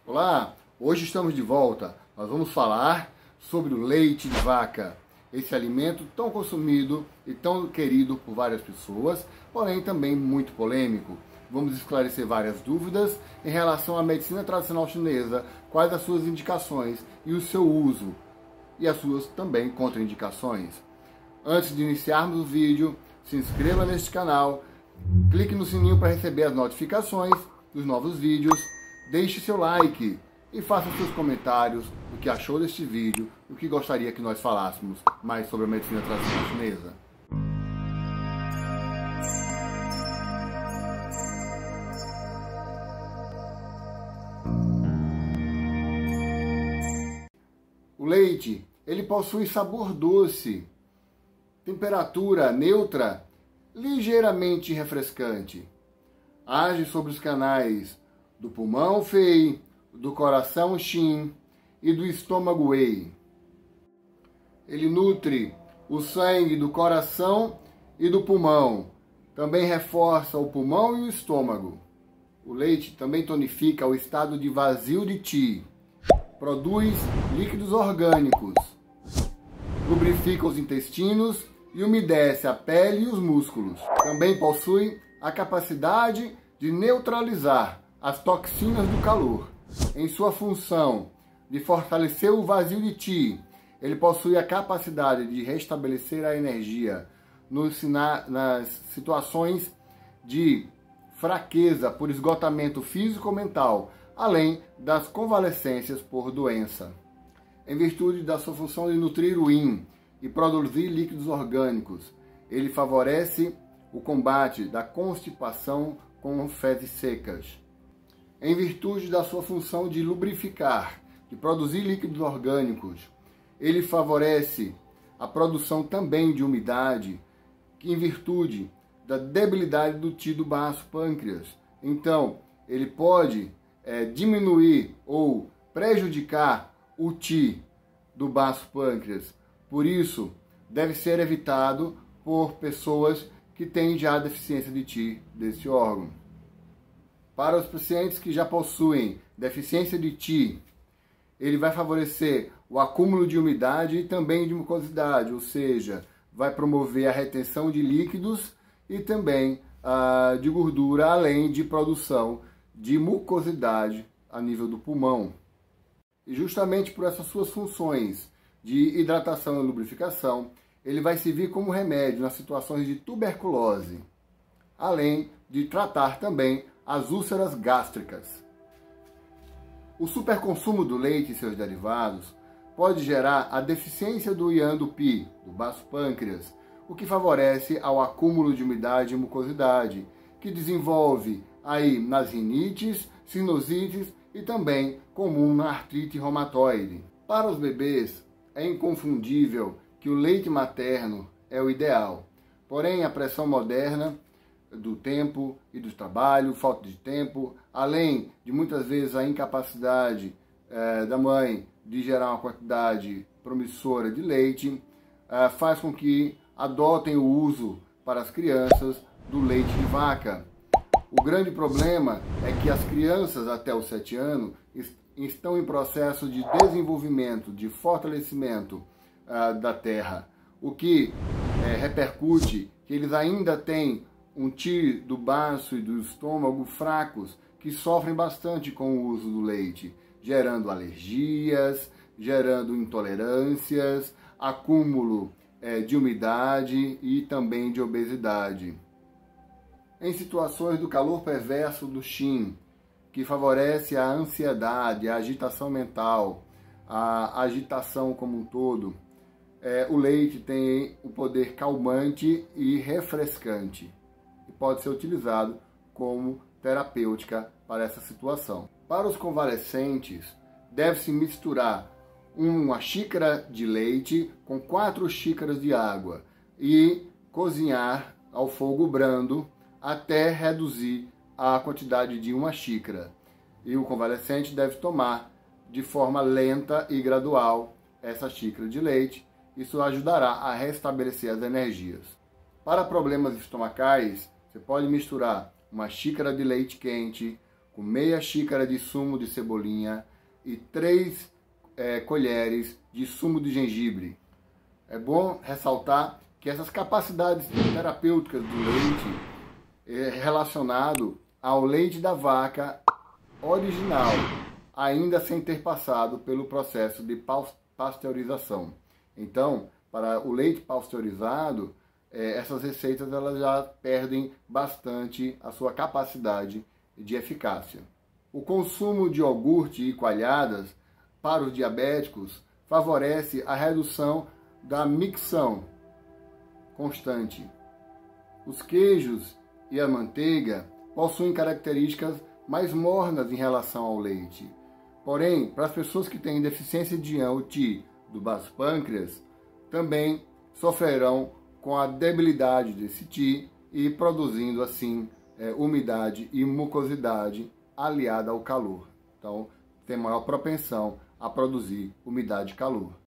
Olá, hoje estamos de volta. Nós vamos falar sobre o leite de vaca, esse alimento tão consumido e tão querido por várias pessoas, porém também muito polêmico. Vamos esclarecer várias dúvidas em relação à medicina tradicional chinesa, quais as suas indicações e o seu uso, e as suas também contraindicações. Antes de iniciarmos o vídeo, se inscreva neste canal, clique no sininho para receber as notificações dos novos vídeos, deixe seu like e faça seus comentários do que achou deste vídeo, o que gostaria que nós falássemos mais sobre a medicina tradicional chinesa. O leite, ele possui sabor doce, temperatura neutra, ligeiramente refrescante. Age sobre os canais do pulmão Fei, do coração Xin e do estômago Wei. Ele nutre o sangue do coração e do pulmão. Também reforça o pulmão e o estômago. O leite também tonifica o estado de vazio de Qi. Produz líquidos orgânicos. Lubrifica os intestinos e umedece a pele e os músculos. Também possui a capacidade de neutralizar as toxinas do calor. Em sua função de fortalecer o vazio de Qi, ele possui a capacidade de restabelecer a energia nas situações de fraqueza por esgotamento físico ou mental, além das convalescências por doença. Em virtude da sua função de nutrir o Yin e produzir líquidos orgânicos, ele favorece o combate da constipação com fezes secas. Em virtude da sua função de lubrificar, de produzir líquidos orgânicos, ele favorece a produção também de umidade, que em virtude da debilidade do Qi do baço pâncreas. Então, ele pode diminuir ou prejudicar o Qi do baço pâncreas. Por isso, deve ser evitado por pessoas que têm já deficiência de Qi desse órgão. Para os pacientes que já possuem deficiência de Qi, ele vai favorecer o acúmulo de umidade e também de mucosidade, ou seja, vai promover a retenção de líquidos e também de gordura, além de produção de mucosidade a nível do pulmão. E justamente por essas suas funções de hidratação e lubrificação, ele vai servir como remédio nas situações de tuberculose, além de tratar também as úlceras gástricas. O superconsumo do leite e seus derivados pode gerar a deficiência do Yan do Pi, do baço pâncreas, o que favorece ao acúmulo de umidade e mucosidade, que desenvolve aí nas rinites, sinusites e também comum na artrite reumatoide. Para os bebês, é inconfundível que o leite materno é o ideal. Porém, a pressão moderna do tempo e do trabalho, falta de tempo, além de muitas vezes a incapacidade da mãe de gerar uma quantidade promissora de leite, faz com que adotem o uso para as crianças do leite de vaca. O grande problema é que as crianças até os 7 anos estão em processo de desenvolvimento, de fortalecimento da terra, o que repercute que eles ainda têm um Qi do baço e do estômago fracos, que sofrem bastante com o uso do leite, gerando alergias, gerando intolerâncias, acúmulo de umidade e também de obesidade. Em situações do calor perverso do Xin, que favorece a ansiedade, a agitação mental, a agitação como um todo, o leite tem o poder calmante e refrescante e pode ser utilizado como terapêutica para essa situação. Para os convalescentes, deve-se misturar uma xícara de leite com 4 xícaras de água e cozinhar ao fogo brando até reduzir a quantidade de 1 xícara. E o convalescente deve tomar de forma lenta e gradual essa xícara de leite. Isso ajudará a restabelecer as energias. Para problemas estomacais, você pode misturar uma xícara de leite quente com meia xícara de sumo de cebolinha e 3 colheres de sumo de gengibre. É bom ressaltar que essas capacidades terapêuticas do leite é relacionado ao leite da vaca original, ainda sem ter passado pelo processo de pasteurização. Então, para o leite pasteurizado, essas receitas elas já perdem bastante a sua capacidade de eficácia. O consumo de iogurte e coalhadas para os diabéticos favorece a redução da micção constante. Os queijos e a manteiga possuem características mais mornas em relação ao leite. Porém, para as pessoas que têm deficiência de IAM ou TI do baço pâncreas, também sofrerão com a debilidade desse TI e produzindo assim umidade e mucosidade aliada ao calor. Então, tem maior propensão a produzir umidade e calor.